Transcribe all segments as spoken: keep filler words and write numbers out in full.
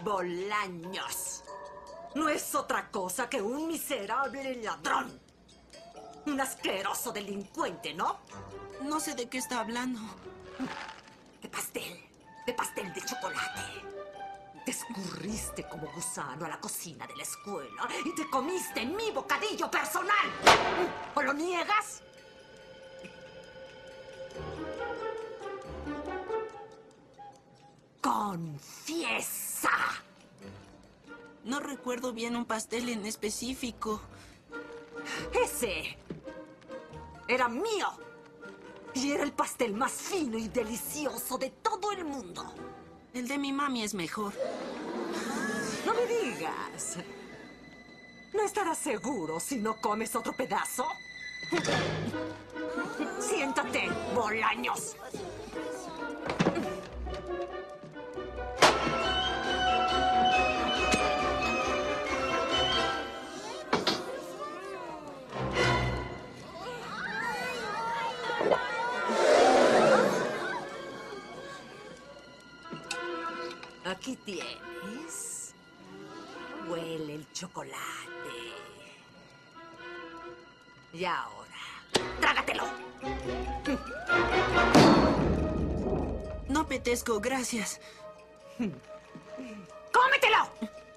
Bolaños no es otra cosa que un miserable ladrón. Un asqueroso delincuente, ¿no? No sé de qué está hablando. De pastel, de pastel de chocolate. Te escurriste como gusano a la cocina de la escuela y te comiste mi bocadillo personal. ¿O lo niegas? ¡Confiesa! No recuerdo bien un pastel en específico. Ese era mío. Y era el pastel más fino y delicioso de todo el mundo. El de mi mami es mejor. No me digas. ¿No estarás seguro si no comes otro pedazo? Siéntate, Bolaños. Aquí tienes. Huele el chocolate. Y ahora, trágatelo. No apetezco, gracias. ¡Cómetelo!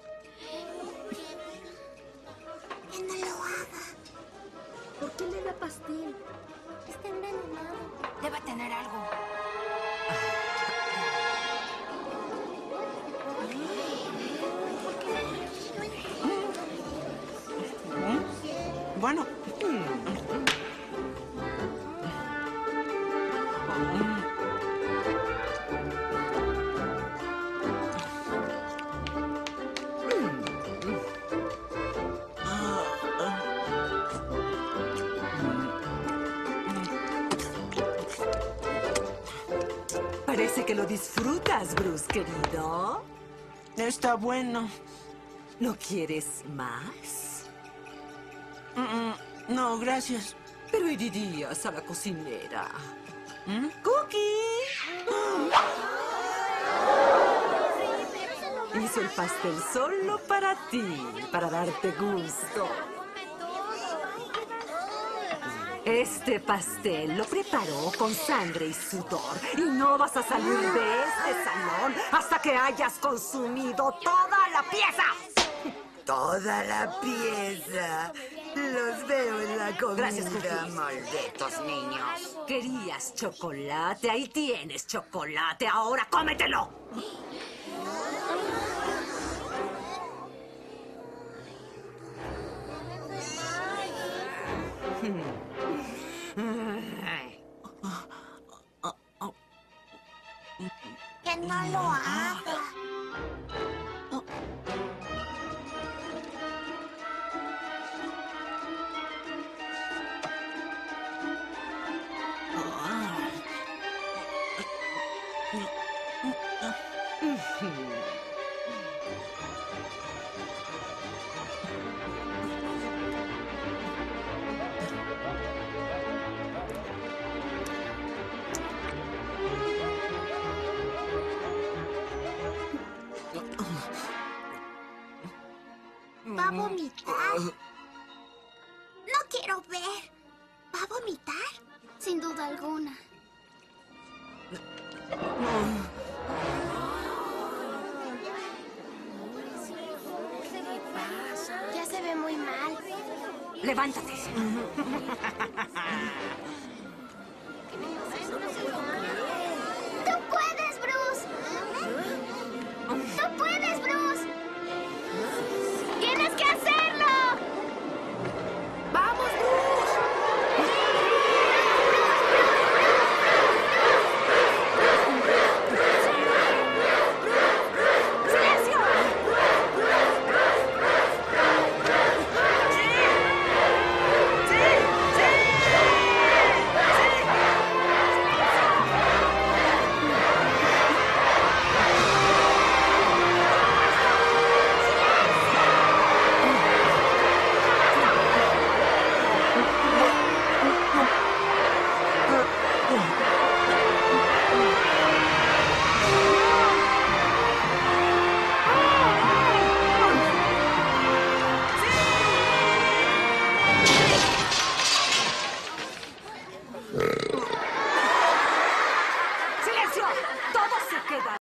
Que no lo haga. ¿Por qué le da pastel? Está envenenado. Debe tener algo. Bueno. Parece que lo disfrutas, Bruce, querido. Está bueno. ¿No quieres más? Mm, mm, no, gracias. Pero irías a la cocinera. ¿Mm? ¡Cookie! Hizo el pastel solo para ti, para darte gusto. Este pastel lo preparó con sangre y sudor. Y no vas a salir de este salón hasta que hayas consumido toda la pieza. Toda la pieza. Los veo en la comida. Gracias, Cookie. Malditos niños. Querías chocolate, ahí tienes chocolate. Ahora cómetelo. Que no lo haga. ¿Va a vomitar? No quiero ver. ¿Va a vomitar? Sin duda alguna. Ya se ve muy mal. Levántate. ¡Tú puedes, Bruce! ¡Tú puedes, Bruce! ¡Tienes que hacerlo! ¡Vamos, Bruce! ¡Silencio! ¡Sí! ¡Sí! ¡Silencio! Todos se quedan.